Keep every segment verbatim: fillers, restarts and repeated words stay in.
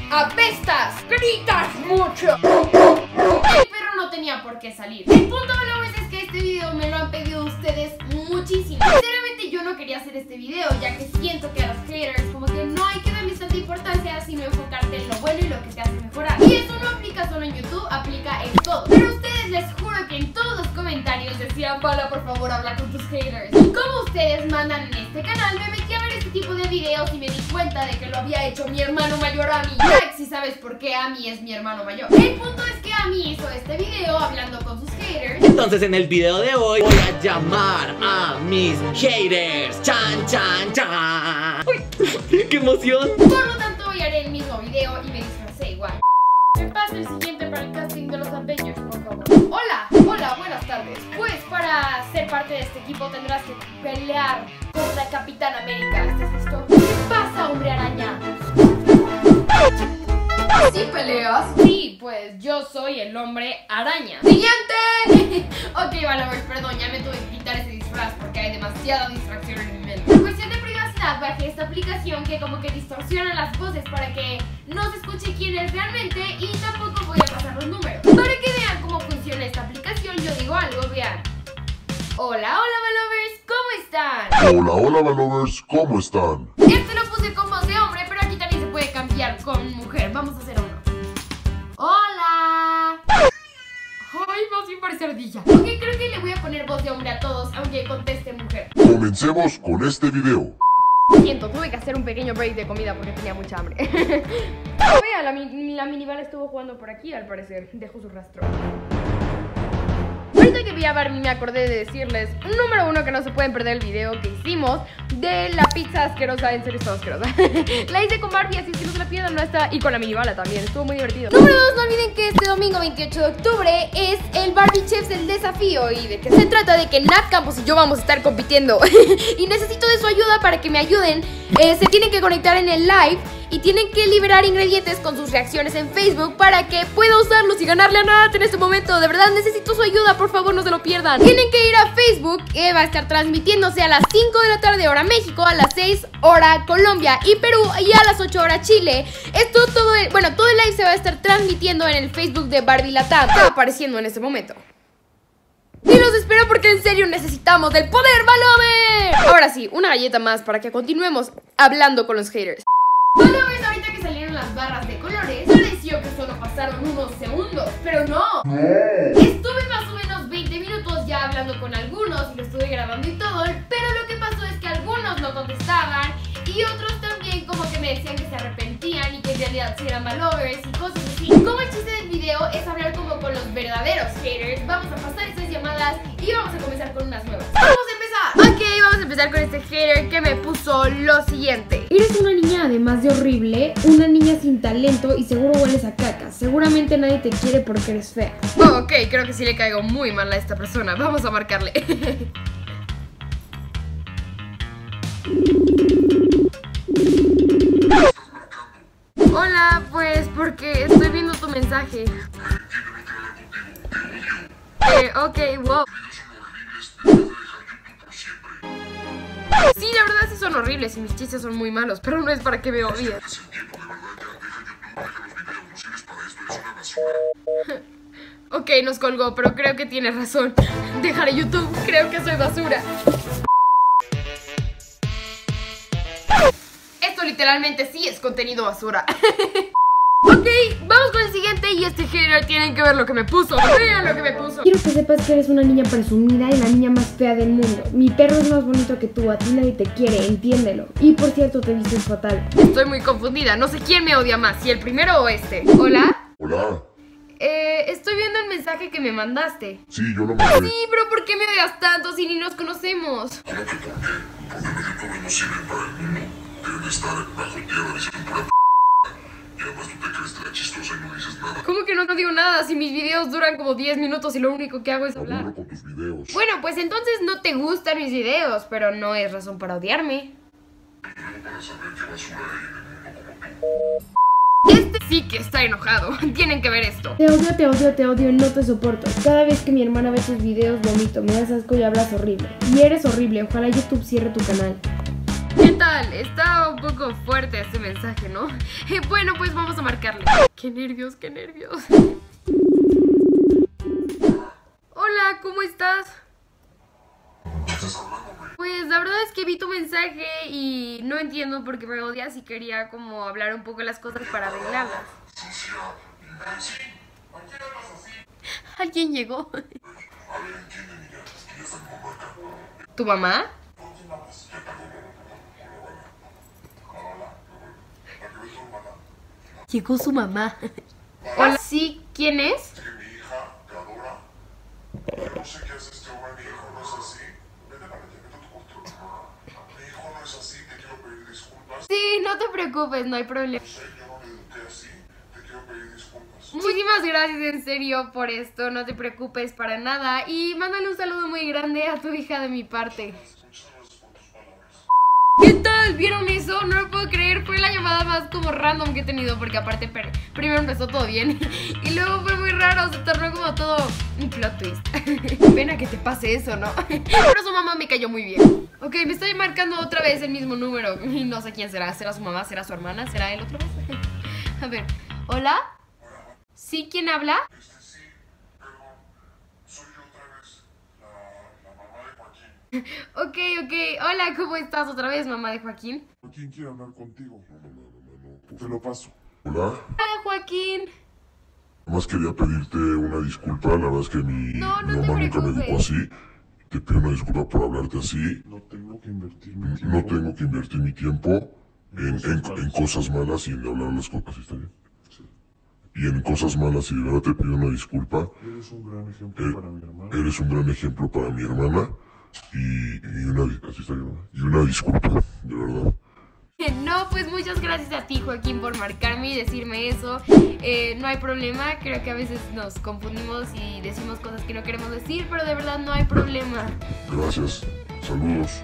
¡Apestas! ¡Gritas mucho! El perro no tenía por qué salir. El punto, valores, es que este video me lo han pedido ustedes muchísimo. Sinceramente yo no quería hacer este video, ya que siento que a los haters como que no hay que darles tanta importancia, sino enfocarte en lo bueno y lo que te hace mejorar. Y eso no aplica solo en YouTube, aplica en todo. Pero ustedes, les juro que en todos los comentarios decían: Paula, por favor, habla con tus haters. Y como ustedes mandan en este canal, me metí a ver este tipo de videos y me di cuenta de que lo había hecho mi hermano mayor Ami. Ya, si sabes por qué Ami es mi hermano mayor. El punto es que Ami hizo este video hablando con sus haters. Entonces en el video de hoy voy a llamar a mis haters. Chan, chan, chan. Uy, ¡qué emoción! Por lo tanto hoy haré el mismo video y me disfracé igual. Me pasa el siguiente para el casting de los Avengers, por favor. Hola, hola, buenas tardes. Pues para ser parte de este equipo tendrás que pelear contra Capitán América. ¿Estás listo? ¿Qué pasa, hombre araña? ¿Sí peleas? Sí, pues yo soy el hombre araña. ¡Siguiente! Ok, Valores, perdón, ya me tuve que quitar ese disfraz porque hay demasiada distracción en mi mente. En cuestión de privacidad, bajé esta aplicación que como que distorsiona las voces para que no se escuche quién es realmente, y tampoco voy a pasar los números. Para que vean cómo funciona esta aplicación, yo digo algo, vean. Hola, hola, Valovers, ¿cómo están? Hola, hola, Valovers, ¿cómo están? Este lo puse con voz de hombre, pero aquí también se puede cambiar con mujer. Vamos a hacer uno. Hola. Ay, más bien parece ardilla. Ok, creo que le voy a poner voz de hombre a todos, aunque conteste mujer. Comencemos con este video. Siento, tuve que hacer un pequeño break de comida porque tenía mucha hambre. Oh, vea, la, la minivan estuvo jugando por aquí, al parecer. Dejó su rastro. Ahorita que vi a Barbie me acordé de decirles, número uno, que no se pueden perder el video que hicimos de la pizza asquerosa. En serio, estaba asquerosa. La hice con Barbie, así que no se la pierdan, no está. Y con la minibala también, estuvo muy divertido. Número dos, no olviden que este domingo veintiocho de octubre es el Barbie Chefs del desafío. ¿Y de qué se trata? De que Nat Campos y yo vamos a estar compitiendo. Y necesito de su ayuda para que me ayuden. eh, Se tienen que conectar en el live y tienen que liberar ingredientes con sus reacciones en Facebook para que pueda usarlos y ganarle a Nat en este momento. De verdad necesito su ayuda, por favor, no se lo pierdan. Tienen que ir a Facebook, que va a estar transmitiéndose a las cinco de la tarde hora México, a las seis hora Colombia y Perú, y a las ocho hora Chile. Esto todo el, bueno, todo el live se va a estar transmitiendo en el Facebook de Barbie Latam. Está apareciendo en este momento. Y los espero porque en serio necesitamos del poder, Valove. Ahora sí, una galleta más para que continuemos hablando con los haters. Bueno, ves, ahorita que salieron las barras de colores, pareció que solo pasaron unos segundos, pero no. Estuve más o menos veinte minutos ya hablando con algunos y lo estuve grabando y todo, pero lo que pasó es que algunos no contestaban y otros también como que me decían que se arrepentían y que en realidad sí eran Valovers y cosas así. Como el chiste del video es hablar como con los verdaderos haters, vamos a pasar esas llamadas y vamos a comenzar con unas nuevas. ¡Vamos a empezar! Ok, vamos a empezar con este hater que me puso lo siguiente. Eres una niña, además de horrible, una niña sin talento y seguro hueles a caca. Seguramente nadie te quiere porque eres fea. Oh, ok, creo que sí le caigo muy mal a esta persona. Vamos a marcarle. Hola, pues porque estoy viendo tu mensaje. Eh, ok, wow. Sí, la verdad sí son horribles y mis chistes son muy malos, pero no es para que me odies. Ok, nos colgó, pero creo que tiene razón. Dejaré YouTube, creo que soy basura. Esto literalmente sí es contenido basura. Ok, vamos con el siguiente y este hater tienen que ver lo que me puso. Vean lo que me puso. Quiero que sepas que eres una niña presumida y la niña más fea del mundo. Mi perro es más bonito que tú, a ti nadie te quiere, entiéndelo. Y por cierto, te vistes fatal. Estoy muy confundida, no sé quién me odia más, si el primero o este. ¿Hola? Hola. Eh, estoy viendo el mensaje que me mandaste. Sí, yo lo mandé. Sí, pero ¿por qué me odias tanto si ni nos conocemos? ¿Cómo que por qué? Porque los youtubers no sirven para el mundo. Deben de estar bajo tierra diciendo pura p***. Y además tú te crees la chistosa y no dices nada. ¿Cómo que no, no digo nada si mis videos duran como diez minutos y lo único que hago es hablar? Aburro con tus videos. Bueno, pues entonces no te gustan mis videos, pero no es razón para odiarme. Y luego para saber qué basura hay en el mundo como tú. Este sí que está enojado. Tienen que ver esto. Te odio, te odio, te odio, no te soporto. Cada vez que mi hermana ve tus videos vomito, me das asco y hablas horrible. Y eres horrible, ojalá YouTube cierre tu canal. ¿Qué tal? Está un poco fuerte este mensaje, ¿no? Eh, bueno, pues vamos a marcarle. Qué nervios, qué nervios. Hola, ¿cómo estás? Pues la verdad es que vi tu mensaje y no entiendo por qué me odias y quería como hablar un poco de las cosas para arreglarlas. ¿Alguien llegó? ¿Tu mamá? Llegó su mamá. Hola, sí, ¿quién es? Mi hija te adora. No sé qué hace este hombre, mi hijo no es así. Vete para allá, vete a tu cuarto. Mi hijo no es así, te quiero pedir disculpas. Sí, no te preocupes, no hay problema. No sé, yo no le eduqué así, te quiero pedir disculpas. Muchísimas gracias en serio por esto, no te preocupes para nada. Y mándale un saludo muy grande a tu hija de mi parte. Muchas gracias por tus palabras. ¿Qué tal? ¿Vieron eso? No lo puedo creer, fue la llamada más como random que he tenido. Porque aparte per- primero empezó todo bien y luego fue muy raro, se tornó como todo un plot twist. Pena que te pase eso, ¿no? Pero su mamá me cayó muy bien. Ok, me está marcando otra vez el mismo número y no sé quién será, ¿será su mamá? ¿Será su hermana? ¿Será él otra vez? A ver, ¿hola? ¿Sí? ¿Quién habla? Este sí, perdón. Soy yo otra vez, la, la mamá de Joaquín. Ok, ok, hola, ¿cómo estás otra vez, mamá de Joaquín? ¿Quién quiere hablar contigo? No, no, no, no, no. Te lo paso. Hola. Hola, Joaquín. Nada más quería pedirte una disculpa, la verdad es que mi, No, no mi te mamá nunca me preocupes. educó así. Te pido una disculpa por hablarte así. No tengo que invertir mi tiempo. No tengo que invertir mi tiempo en, en, en cosas malas y en hablar las cosas. ¿Sí está bien? Sí. Y en cosas malas y de verdad te pido una disculpa. Eres un gran ejemplo Eh, para mi hermana. Eres un gran ejemplo para mi hermana. Y, y, una, así está bien, ¿no? Y una disculpa, de verdad. No, pues muchas gracias a ti, Joaquín, por marcarme y decirme eso. Eh, no hay problema, creo que a veces nos confundimos y decimos cosas que no queremos decir, pero de verdad no hay problema. Gracias. Saludos.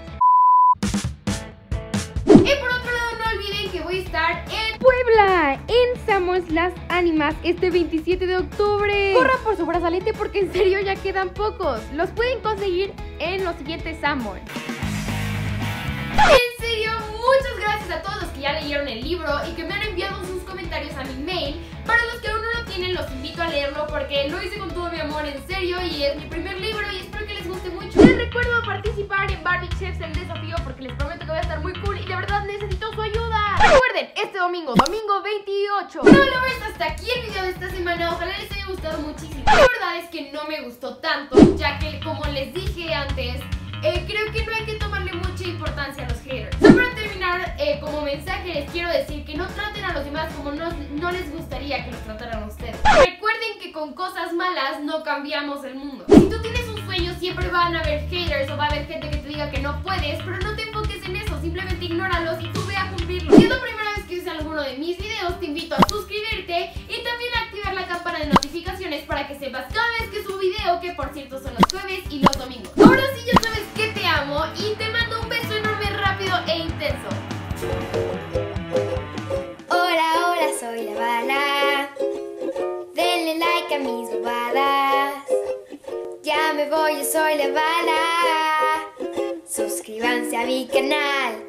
Y por otro lado, no olviden que voy a estar en Puebla, en Somos las Ánimas, este veintisiete de octubre. Corran por su brazalete porque en serio ya quedan pocos. Los pueden conseguir en los siguientes Summons. En serio, muchas gracias a todos los que ya leyeron el libro y que me han enviado sus comentarios a mi mail. Para los que aún no lo tienen, los invito a leerlo porque lo hice con todo mi amor, en serio, y es mi primer libro y espero que les guste mucho. Les recuerdo participar en Barbie Chefs, el desafío, porque les prometo que voy a estar muy cool y de verdad necesito su ayuda. Recuerden, este domingo, domingo veintiocho. Bueno, lovers, hasta aquí el video de esta semana. Ojalá les haya gustado muchísimo. La verdad es que no me gustó tanto, ya que como les dije antes, Eh, creo que no hay que tomarle mucha importancia a los haters. Solo para terminar, eh, como mensaje les quiero decir que no traten a los demás como no, no les gustaría que los trataran a ustedes. Recuerden que con cosas malas no cambiamos el mundo. Si tú tienes un sueño, siempre van a haber haters o va a haber gente que te diga que no puedes, pero no te enfoques en eso, simplemente ignóralos y tú ve a cumplirlo. Si es la primera vez que ves alguno de mis videos, te invito a suscribirte y también a activar la campana de notificaciones para que sepas cada vez que subo video, que por cierto son los jueves y los domingos. Ahora sí ya sabes que te amo y te mando un beso enorme, rápido e intenso. Hola, hola, soy la bala. Denle like a mis bobadas. Ya me voy, yo soy la bala. Suscríbanse a mi canal.